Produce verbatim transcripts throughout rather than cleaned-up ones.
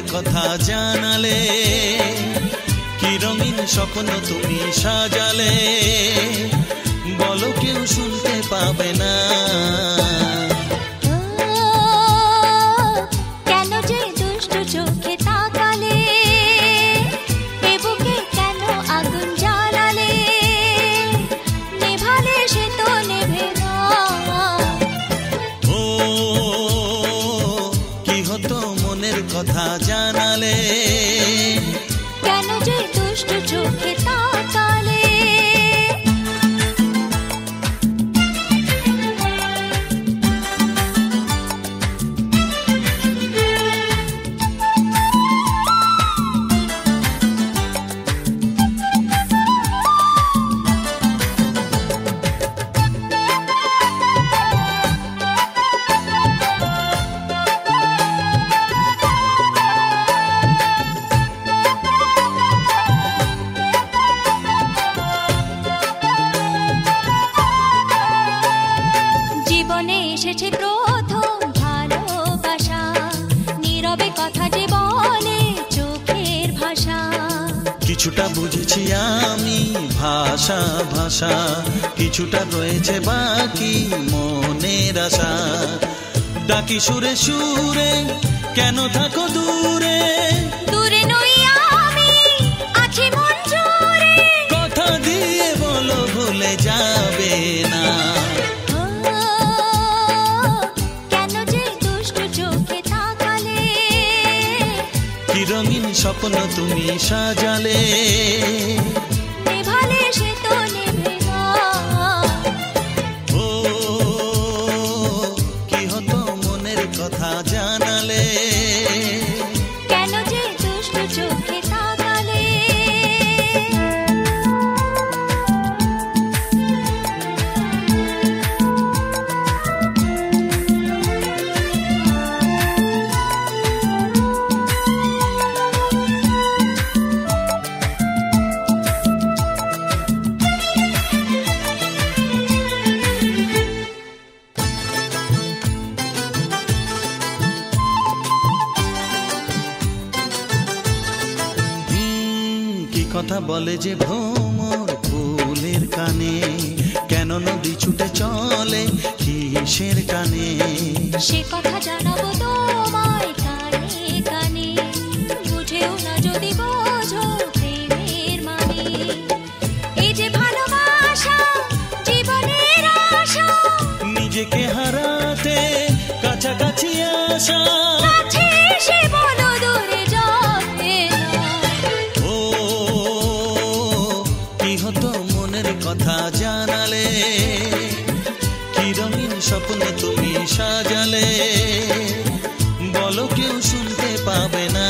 কথা জানালে, কি রঙিন স্বপ্ন তুমি সাজালে, বলো কেউ শুনতে পাবে না। কেন যে দুষ্টু চোখে তাকালে, এ বুকে কেন আগুন জ্বালালে, নেভালে সে তো নেভে না। ও কি হতো মনের কথা জানালে, কেন যে দুষ্টু চোখে তাকালে। এসেছে প্রথম ভালোবাসা, নীরবে কথা যে বলে চোখের ভাষা। কিছুটা বুঝেছি আমি ভাষা ভাষা, কিছুটা রয়েছে বাকি মনের আশা। ডাকি সুরে সুরে কেন থাকো দূরে, দূরে নই আমি আছি মন জুড়ে, কথা দিয়ে বলো ভুলে যাবে না। রঙিন স্বপ্ন তুমি সাজালে, নেভালে সে তো নেভে না। ও কি হতো মনের কথা জানালে, কেন যে দুষ্টু চোখে তাকালে। কথা বলে যে ভ্রমর ফুলের কানে, কেন নদী ছুটে চলে কিসের কানে, সে কথা জানাবো তোমায় কানে কানে, বুঝেও না যদি বোঝো প্রেমের মানে। এই যে ভালোবাসা জীবনের আশা, নিজেকে হারাতে কাছাকাছি আসা, কাছে এসে বলো দূরে যাবে না। ও কি হতো মনের কথা জানালে, কি রঙিন স্বপ্ন তুমি সাজালে, বলো কেউ শুনতে পাবে না।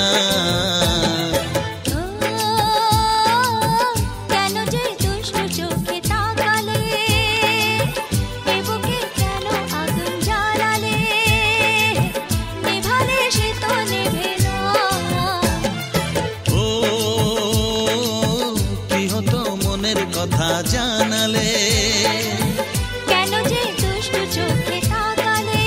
কেন যে দুষ্টু চোখে তাকালে, এ বুকে কেন আগুন জ্বালালে, নেভালে সে তো নেভে না। ও কি হতো মনের কথা জানালে, কেন যে দুষ্টু চোখে তাকালে।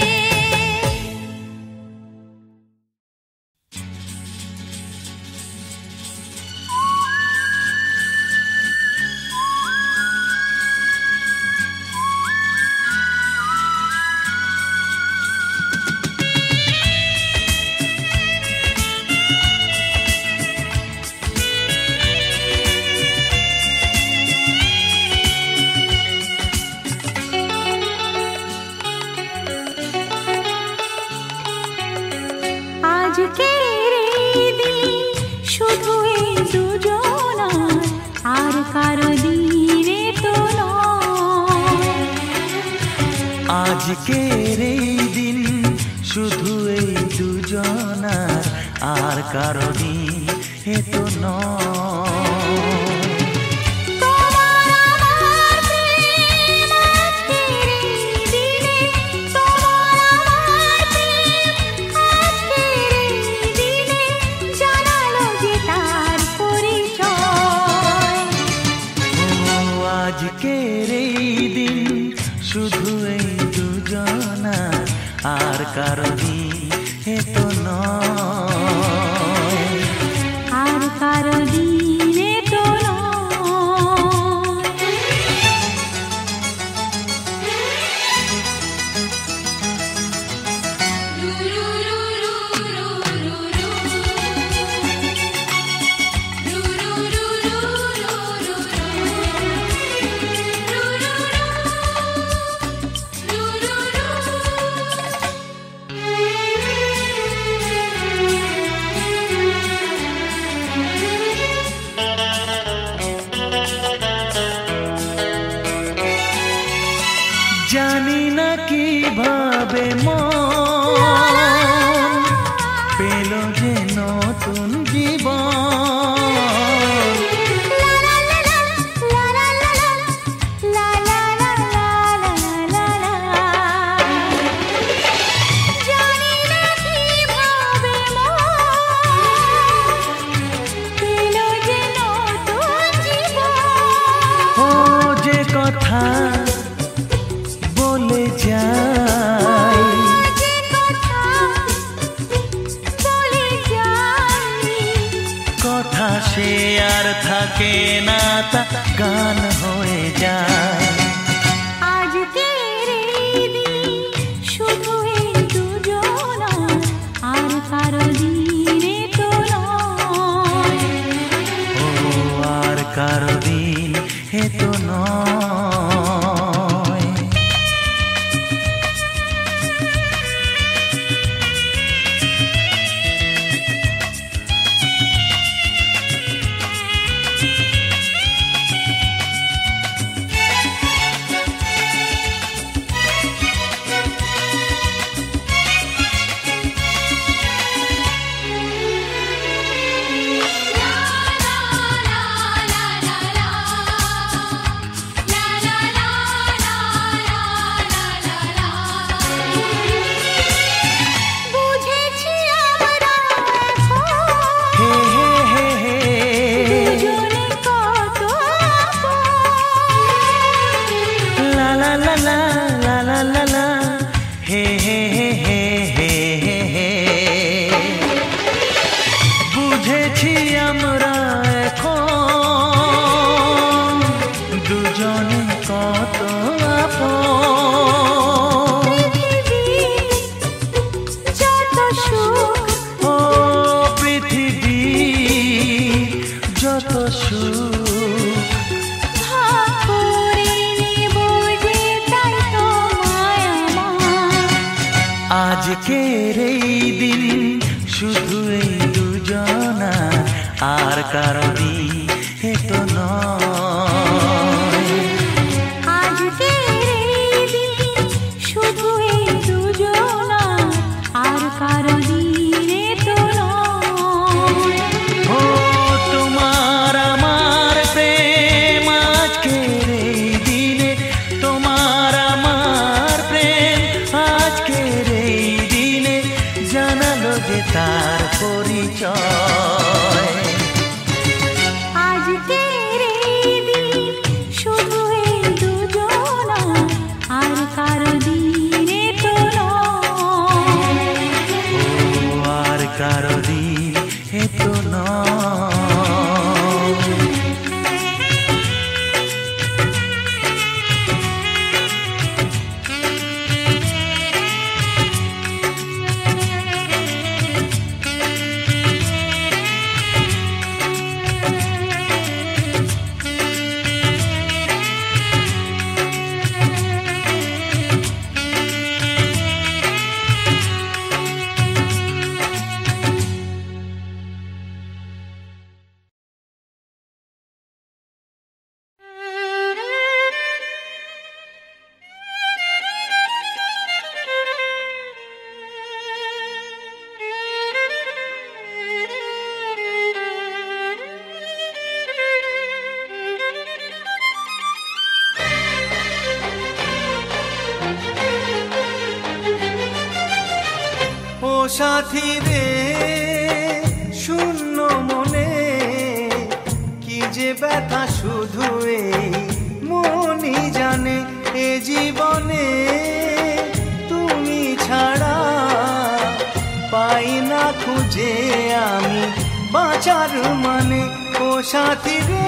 আজকের এই দিন শুধু এই দুজনার, আর কারো দিনে তো নয়। আজকের এই দিন শুধু এই দুজনার, আর কারো দিন এ তো নয়। আজকের এই দিন শুধু এই দুজনার, আর কারো দিন এ তো নয়। কথা বলে যাই, যে কথা বলে যাই, কথা সে আর থাকে না, তা গান হয়ে যায়। আজকের এই দিন শুধু এই দুজনা, আর কারো দিনে তো নয়। ও আর কারো দিন হে তো নয়। বুঝেছি আমরা হে হে হে হে দুজনে কত আপন। লা লা লা লা লা লা লা লা হে হে হে হে হে হে হে। বুঝেছি আমরা এখন দুজনে কত আপন। যত সুখ ও পৃথিবী যত সুখ ভাগ করে নেব যে, তাই তো মায়া আমার। আজকের এই দিন শুধু এই দুজনা, আর কারো দিন হে তো নয়। আজকের এই দিন শুধু এই দুজনা, আর কারো দিনে তো নয়। ও তোমার আমার প্রেম আজকের এই দিনে, তোমার আমার প্রেম আজকের এই দিনে জানালো যে তার পরিচয়। আজকের এই দিন শুধু এই দুজনা, আর কারো দিনে তো নয়। ও আর কারো দিন হে তো নয়। ও সাথী রে শূন্য মনে কি যে ব্যথা শুধু এই মনই জানে। এ জীবনে তুমি ছাড়া পাই না খুঁজে আমি বাঁচার মানে। ও সাথী রে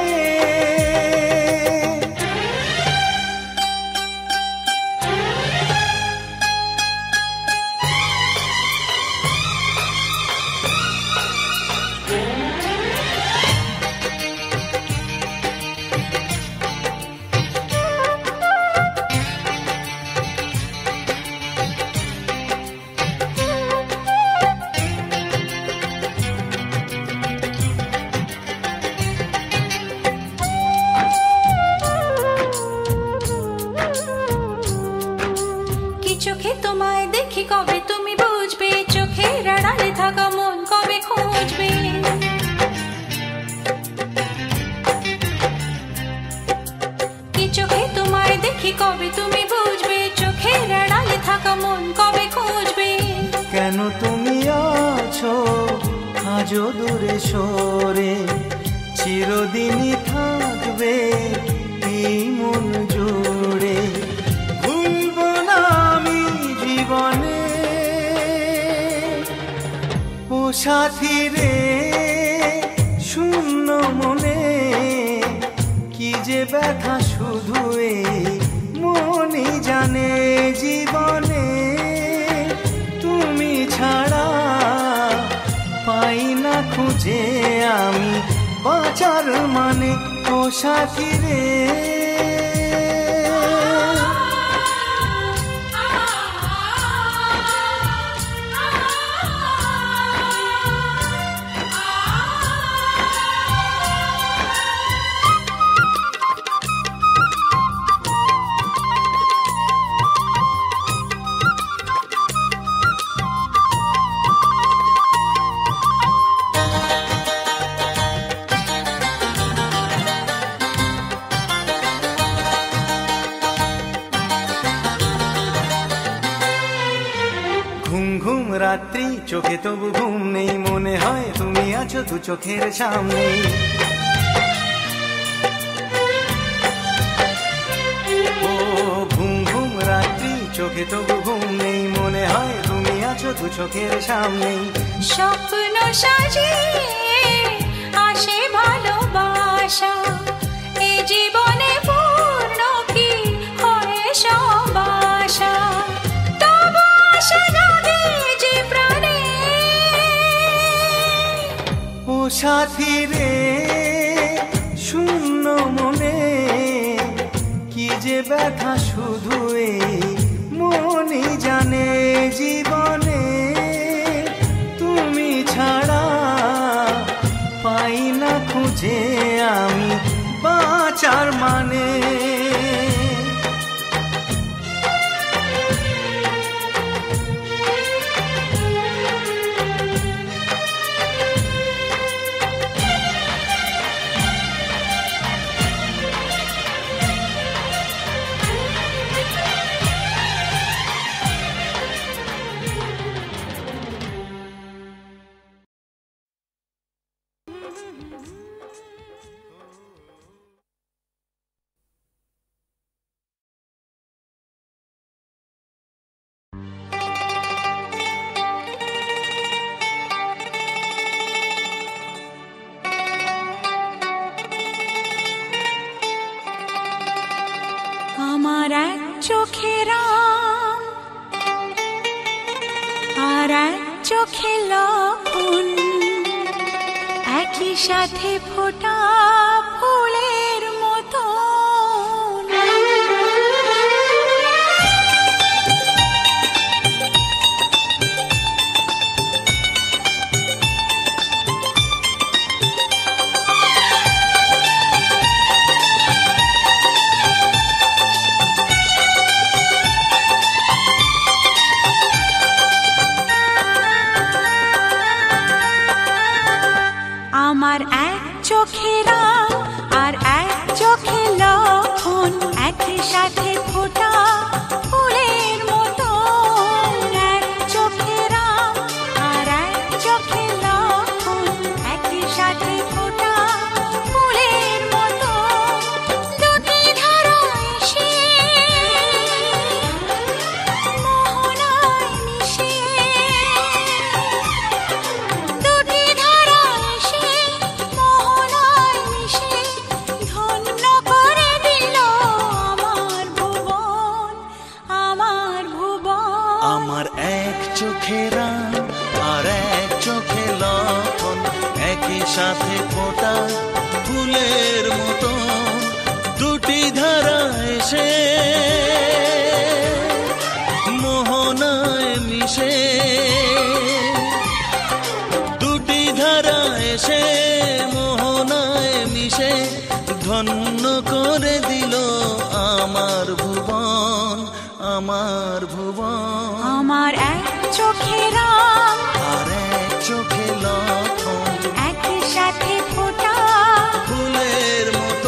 চোখে তোমায় দেখি কবে তুমি বুঝবে, চোখের আড়ালে থাকা মন কবে খুঁজবে। কি চোখে তোমায় দেখি কবে তুমি বুঝবে, চোখের আড়ালে থাকা মন কবে খুঁজবে। কেন তুমি আছো আজও দূরে সরে, চিরদিনই থাকবে এই মন জুড়ে। সাথী রে শূন্য মনে কি যে ব্যথা শুধু এই মনই জানে। জীবনে তুমি ছাড়া পাই না খুঁজে আমি বাঁচার মানে। ও সাথী রে রাত্রি চোখে তবু ঘুম নেই, মনে হয় তুমি আছো দু চোখের সামনে। ও ঘুম ঘুম রাত্রি চোখে তবু ঘুম নেই, মনে হয় তুমি আছো দু চোখের সামনে। স্বপ্ন সাজিয়ে আসে ভালোবাসা, এ জীবনে পূর্ণ কি হয় সব আশা, তবু আশা জাগে যে প্রাণে। ও সাথী রে শূন্য মনে কি যে ব্যথা শুধু এই মনই জানে। জীবনে তুমি ছাড়া পাই না খুঁজে আমি বাঁচার মানে। আমার এক চোখে রাম আর এক চোখে লক্ষণ, একই সাথে ফোটা ফুলের মতো। আমার এক চোখে রাম আর এক চোখে লক্ষণ, একই সাথে ফোটা ফুলের মতো। এক চোখে রাম আর এক চোখে লক্ষণ, একই সাথে ফোটা ফুলের মতো। দুটি ধারা এসে মোহনায় মিশে, দুটি ধারা এসে মোহনায় মিশে ধন্য করে দিল আমার ভুবন, আমার ভুবন। আমার এক চোখে রাম আর এক চোখে লক্ষণ, একই সাথে ফোটা ফুলের মতো। দুটি ধারা এসে মোহনায় মিশে, দুটি ধারা এসে মোহনায় মিশে ধন্য করে দিল আমার ভুবন, আমার ভুবন। আমার এক চোখে রাম আর এক চোখে লক্ষণ, একই সাথে ফোটা ফুলের মতো।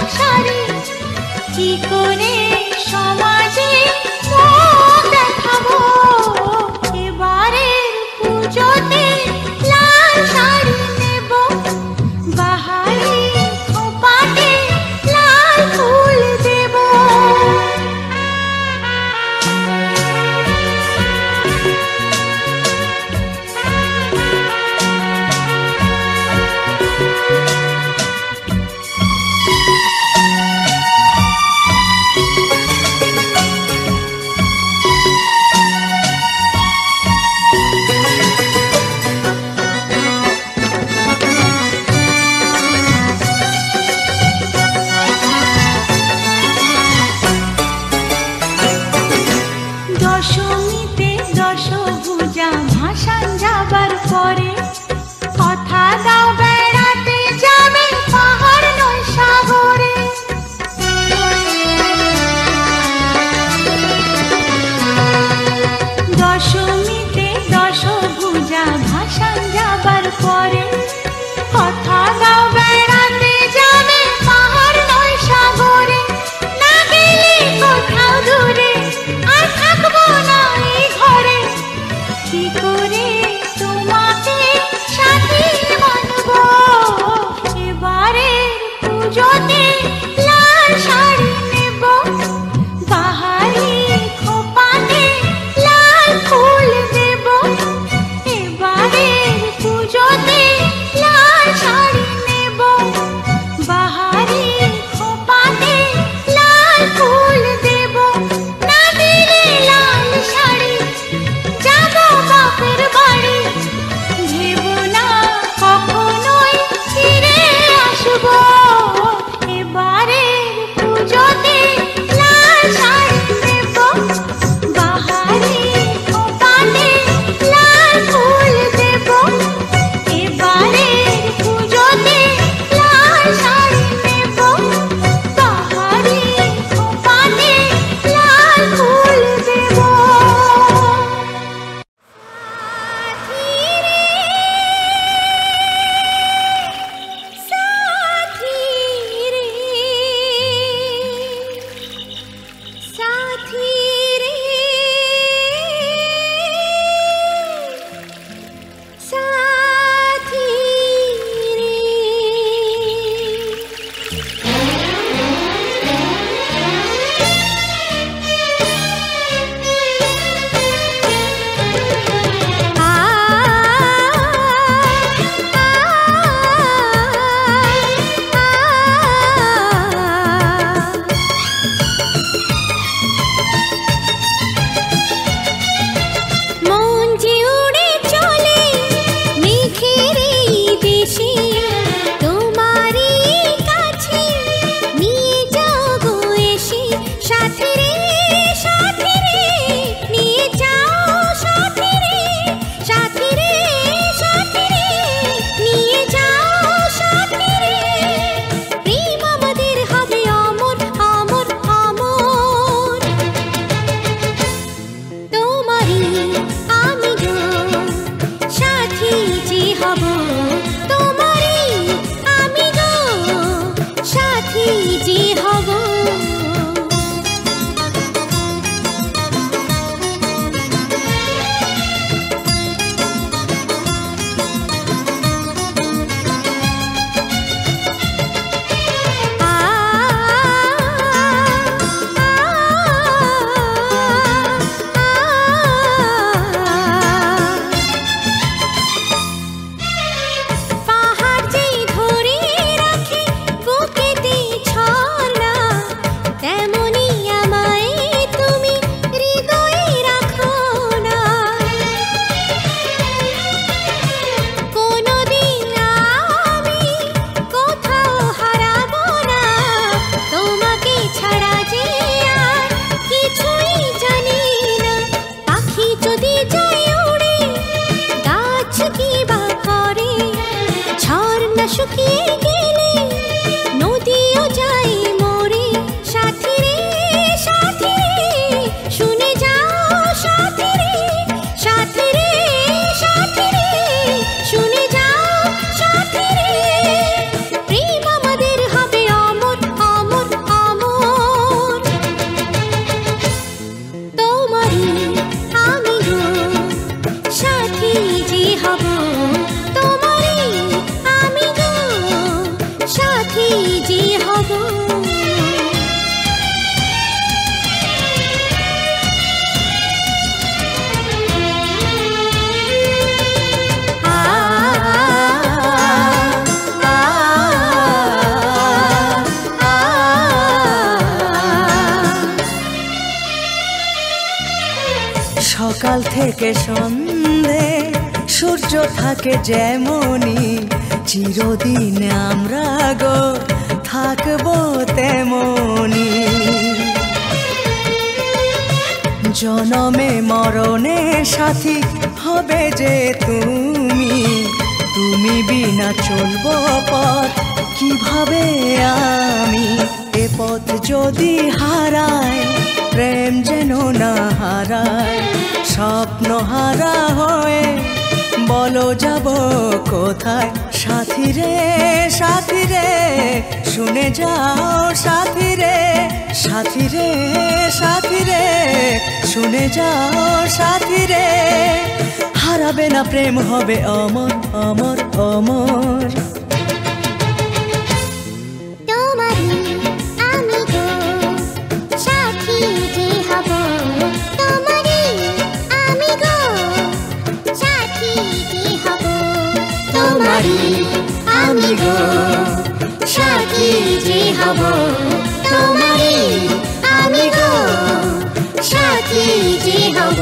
করে সমাজে মুখ দেখাবো? এবারে পুজোতে লাল শাড়ি নেব, বাহারি খোপাতে লাল ফুল দেব। দশমীতে দশভুজা ভাসান যাবার পরে কথা দাও বেড়াতে যাবে পাহাড় নয় সাগরে। দশমীতে দশভুজা ভাসান যাবার পরে কথা দাও বেড়াতে যাবে পাহাড় নয় সাগরে। না গেলে কোথাও দূরে আর থাকবো না এই ঘরে। কি করে তোমাকে সাথী মানবো? এবারে পুজোতে লাল শাড়ি নেব, বাহারি খোপাতে লাল ফুল দেব। এবারে পুজোতে লাল শাড়ি নেব, বাহারি খোপাতে লাল ফুল দেব। না দিলে লাল শাড়ি যাবো বাপের বাড়ি, ভেব না কখনোই ফিরে আসবো। এবারে পুজোতে লাল শাড়ি নেব, বাহারি খোপাতে লাল ফুল দেব। এবারে পুজোতে লাল শাড়ি নেব, বাহারি খোপাতে লাল ফুল দেব। সাথী রে, সাথী রে, সাথী রে। আ মন যে উড়ে চলে মেঘের এই দেশে, তোমারই কাছে নিয়ে যাও গো এসে। সাথী রে, সাথী রে, নিয়ে যাও সাথী রে, সাথী রে, সাথী রে, নিয়ে যাও সাথী রে। প্রেম আমাদের হবে অমর, অমর, অমর। তোমারই আমি গো সাথী যে হব, তোমারই আমি গো সাথী যে হব। আ পাহাড় যে ধরে রাখে বুকেতে ছড়া, তেমনি আমায় তুমি হৃদয়ে রাখো না। কোনোদিন আমি কোথাও হারাবো না, তোমাকে ছাড়া যে আর কিছুই জানি না। পাখি যদি যায় উড়ে, গাছ কি বা করে, ঝর্ণা শুকিয়ে গেলে নদীও যায় মরে। সাথী রে, সাথী রে, শুনে যাও সাথী রে, সাথী রে, সাথী রে, শুনে যাও সাথী রে। প্রেম আমাদের হবে অমর, অমর, অমর। থেকে সন্ধে সূর্য থাকে যেমনি চিরদিন আমরা গো থাকবো তেমনি জনমে মরণে সাথী হবে যে তুমি তুমি বিনা চলবো পথ কিভাবে আমি এ পথ যদি হারায় প্রেম যেন না হারায় স্বপ্ন হারা হয়ে বলো যাব কোথায় সাথী রে সাথী রে শুনে যাও সাথী রে সাথী রে সাথী রে শুনে যাও সাথী রে হারাবে না প্রেম হবে অমর অমর অমর আমি গো সাথী যে হব তোমারি আমি গো সাথী যে হব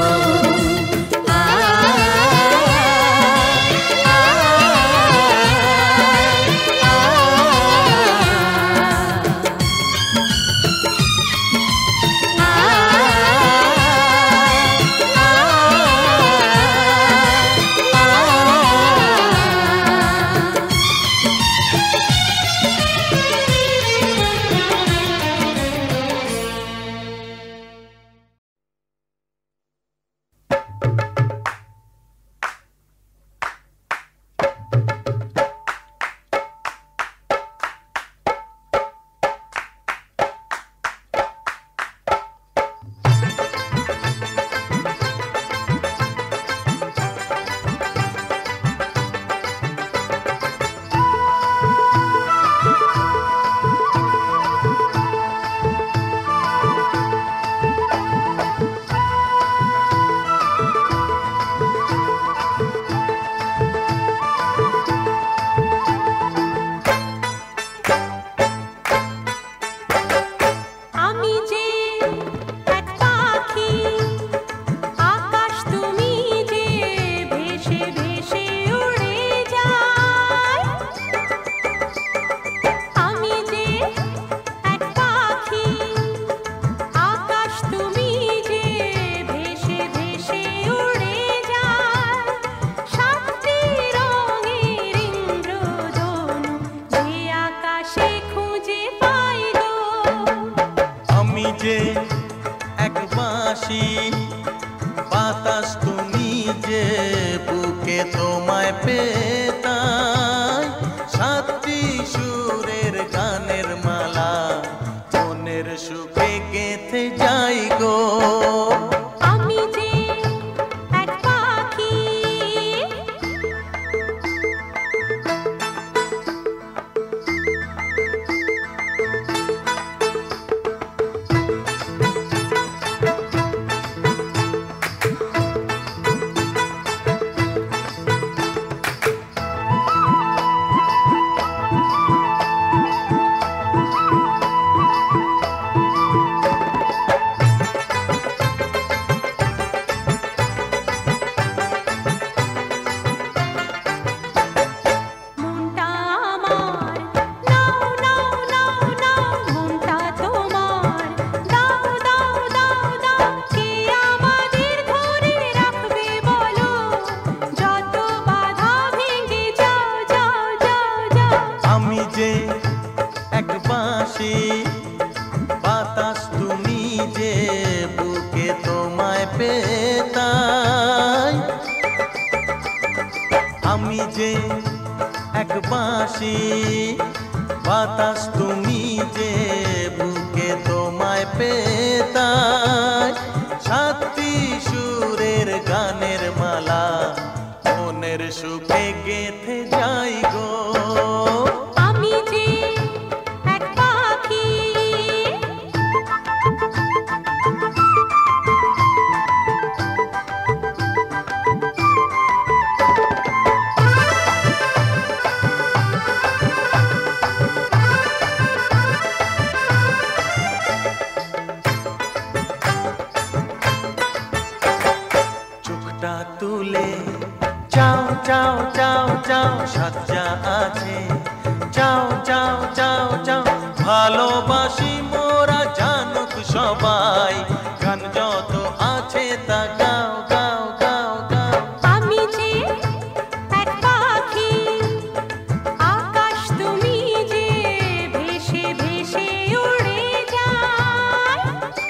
চাও চাও চাও চাও সাজ্জা আছে, চাও চাও চাও চাও ভালোবাসি মোরা জানুক সবাই, গান যত আছে তা গাও গাও গাও গাও। আমি যে এক পাখি, আকাশ তুমি যে ভেসে ভেসে উড়ে যায়।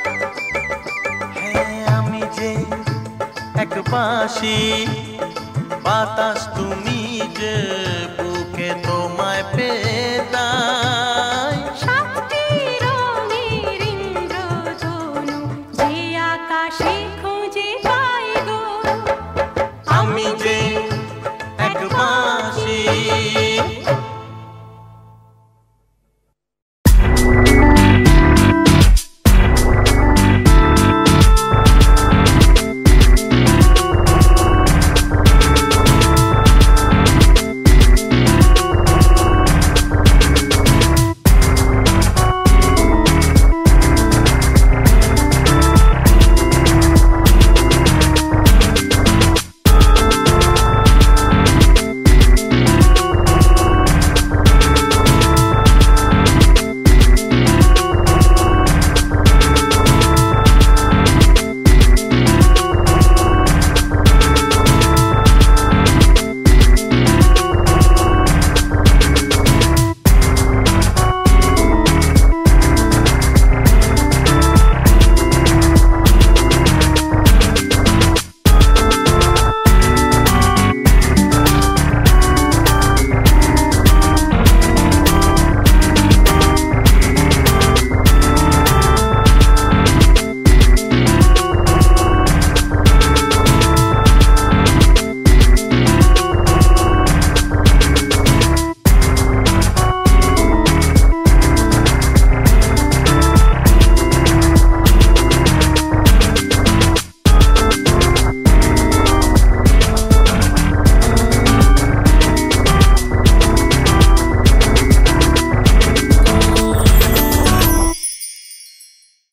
হ্যাঁ আমি যে এক বাঁশি, বাতাস তুমি যে বুকে তোমায় পেয়ে দাও।